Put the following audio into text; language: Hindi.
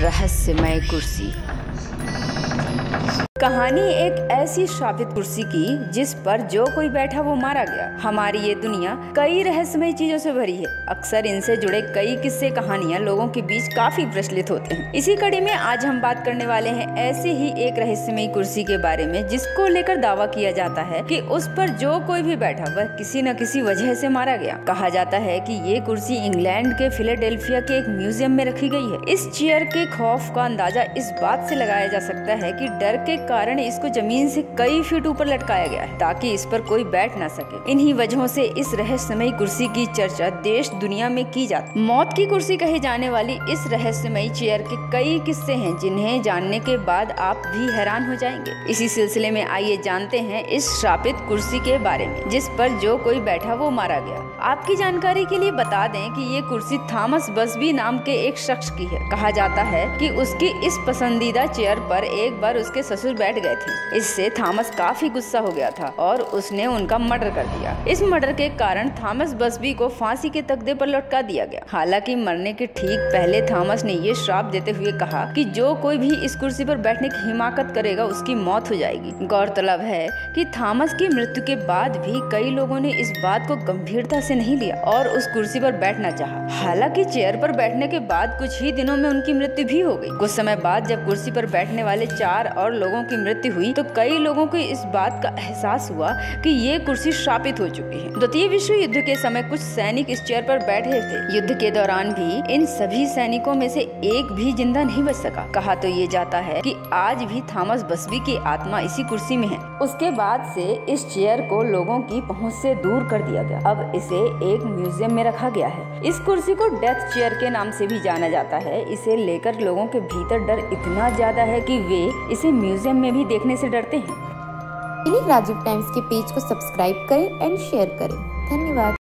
रहस्यमय कुर्सी। कहानी एक ऐसी श्रापित कुर्सी की जिस पर जो कोई बैठा वो मारा गया। हमारी ये दुनिया कई रहस्यमय चीजों से भरी है। अक्सर इनसे जुड़े कई किस्से कहानियां लोगों के बीच काफी प्रचलित होते हैं। इसी कड़ी में आज हम बात करने वाले हैं ऐसे ही एक रहस्यमय कुर्सी के बारे में जिसको लेकर दावा किया जाता है कि उस पर जो कोई भी बैठा वह किसी न किसी वजह से मारा गया। कहा जाता है कि ये कुर्सी इंग्लैंड के फिलाडेल्फिया के एक म्यूजियम में रखी गई है। इस चेयर के खौफ का अंदाजा इस बात से लगाया जा सकता है कि डर के कारण इसको जमीन से कई फीट ऊपर लटकाया गया है ताकि इस पर कोई बैठ ना सके। इन्हीं वजहों से इस रहस्यमयी कुर्सी की चर्चा देश दुनिया में की जाती है। मौत की कुर्सी कही जाने वाली इस रहस्यमयी चेयर के कई किस्से हैं जिन्हें जानने के बाद आप भी हैरान हो जाएंगे। इसी सिलसिले में आइए जानते हैं इस श्रापित कुर्सी के बारे में जिस पर जो कोई बैठा वो मारा गया। आपकी जानकारी के लिए बता दें कि ये कुर्सी थॉमस बसबी नाम के एक शख्स की है। कहा जाता है कि उसकी इस पसंदीदा चेयर पर एक बार उसके ससुर बैठ गए थे। इससे थॉमस काफी गुस्सा हो गया था और उसने उनका मर्डर कर दिया। इस मर्डर के कारण थॉमस बसबी को फांसी के तख्ते पर लटका दिया गया। हालांकि मरने के ठीक पहले थॉमस ने ये श्राप देते हुए कहा कि जो कोई भी इस कुर्सी पर बैठने की हिमाकत करेगा उसकी मौत हो जाएगी। गौरतलब है कि थॉमस की मृत्यु के बाद भी कई लोगों ने इस बात को गंभीरता से नहीं लिया और उस कुर्सी पर बैठना चाहा। हालांकि चेयर पर बैठने के बाद कुछ ही दिनों में उनकी मृत्यु भी हो गई। कुछ समय बाद जब कुर्सी पर बैठने वाले 4 और लोगों की मृत्यु हुई तो कई लोगों को इस बात का एहसास हुआ कि ये कुर्सी श्रापित हो चुकी है। द्वितीय विश्व युद्ध के समय कुछ सैनिक इस चेयर पर बैठे थे। युद्ध के दौरान भी इन सभी सैनिकों में से एक भी जिंदा नहीं बच सका। कहा तो ये जाता है कि आज भी थॉमस बसबी की आत्मा इसी कुर्सी में है। उसके बाद से इस चेयर को लोगों की पहुँच से दूर कर दिया गया। अब इसे एक म्यूजियम में रखा गया है। इस कुर्सी को डेथ चेयर के नाम से भी जाना जाता है। इसे लेकर लोगों के भीतर डर इतना ज्यादा है कि वे इसे म्यूजियम में भी देखने से डरते हैं। राजीव टाइम्स के पेज को सब्सक्राइब करें एंड शेयर करें। धन्यवाद।